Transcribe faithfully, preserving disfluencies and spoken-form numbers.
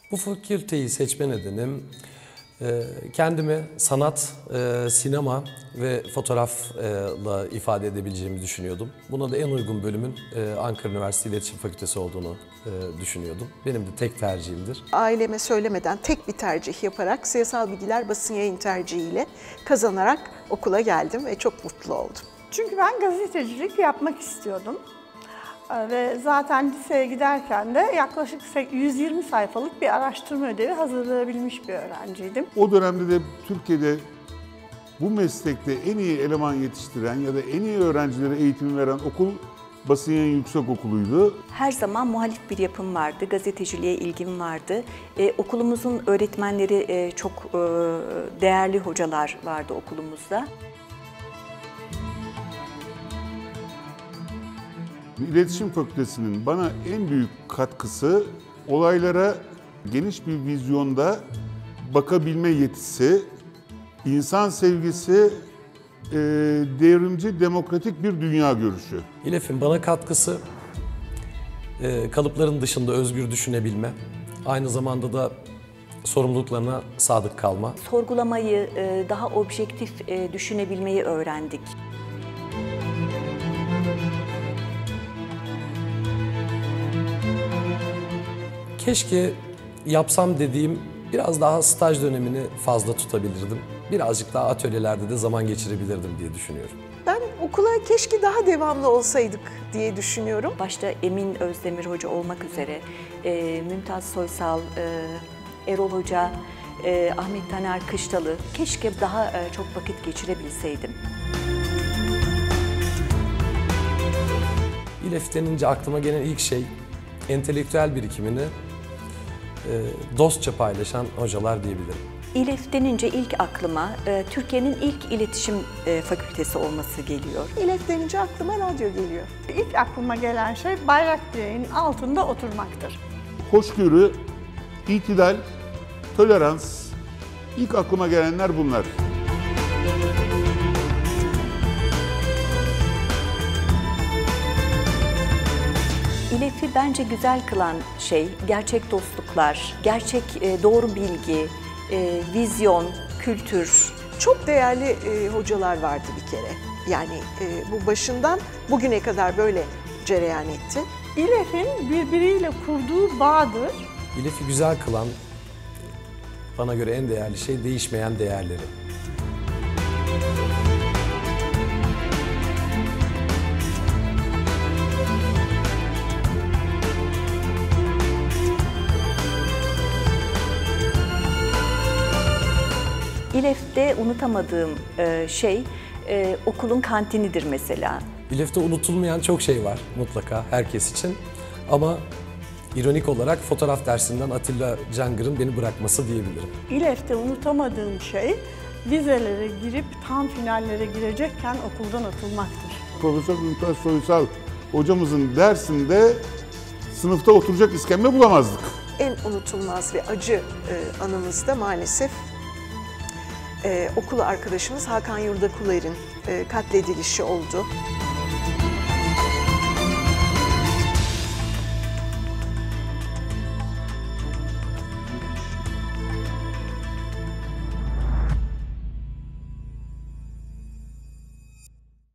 Bu fakülteyi seçme nedenim kendimi sanat, sinema ve fotoğrafla ifade edebileceğimi düşünüyordum. Buna da en uygun bölümün Ankara Üniversitesi İletişim Fakültesi olduğunu düşünüyordum. Benim de tek tercihimdir. Aileme söylemeden tek bir tercih yaparak siyasal bilgiler basın yayın tercihiyle kazanarak okula geldim ve çok mutlu oldum. Çünkü ben gazetecilik yapmak istiyordum. Ve zaten liseye giderken de yaklaşık yüz yirmi sayfalık bir araştırma ödevi hazırlayabilmiş bir öğrenciydim. O dönemde de Türkiye'de bu meslekte en iyi eleman yetiştiren ya da en iyi öğrencilere eğitim veren okul Basın Yayın Yüksekokulu'ydu. Her zaman muhalif bir yapım vardı, gazeteciliğe ilgim vardı. Ee, okulumuzun öğretmenleri e, çok e, değerli hocalar vardı okulumuzda. İletişim Fakültesi'nin bana en büyük katkısı olaylara geniş bir vizyonda bakabilme yetisi, insan sevgisi, e, devrimci, demokratik bir dünya görüşü. İLEF'in bana katkısı e, kalıpların dışında özgür düşünebilme, aynı zamanda da sorumluluklarına sadık kalma. Sorgulamayı, e, daha objektif e, düşünebilmeyi öğrendik. Keşke yapsam dediğim biraz daha staj dönemini fazla tutabilirdim. Birazcık daha atölyelerde de zaman geçirebilirdim diye düşünüyorum. Ben okula keşke daha devamlı olsaydık diye düşünüyorum. Başta Emin Özdemir Hoca olmak üzere e, Mümtaz Soysal, e, Erol Hoca, e, Ahmet Taner Kışlalı, keşke daha e, çok vakit geçirebilseydim. İLEF denince aklıma gelen ilk şey entelektüel birikimini dostça paylaşan hocalar diyebilirim. İLEF denince ilk aklıma e, Türkiye'nin ilk iletişim e, fakültesi olması geliyor. İLEF denince aklıma radyo geliyor. İlk aklıma gelen şey bayrak direğinin altında oturmaktır. Hoşgörü, itidal, tolerans, ilk aklıma gelenler bunlar. İLEF'i bence güzel kılan şey gerçek dostluklar, gerçek e, doğru bilgi, e, vizyon, kültür. Çok değerli e, hocalar vardı bir kere. Yani e, bu başından bugüne kadar böyle cereyan etti. İLEF'in birbiriyle kurduğu bağdır. İLEF'i güzel kılan, bana göre en değerli şey değişmeyen değerleri. İLEF'te unutamadığım şey e, okulun kantinidir mesela. İLEF'te unutulmayan çok şey var mutlaka herkes için. Ama ironik olarak fotoğraf dersinden Atilla Cangır'ın beni bırakması diyebilirim. İLEF'te unutamadığım şey vizelere girip tam finallere girecekken okuldan atılmaktır. Profesör Mümtaz Soysal hocamızın dersinde sınıfta oturacak iskemle bulamazdık. En unutulmaz ve acı e, anımız da maalesef Ee, okul arkadaşımız Hakan Yurdakuler'in e, katledilişi oldu.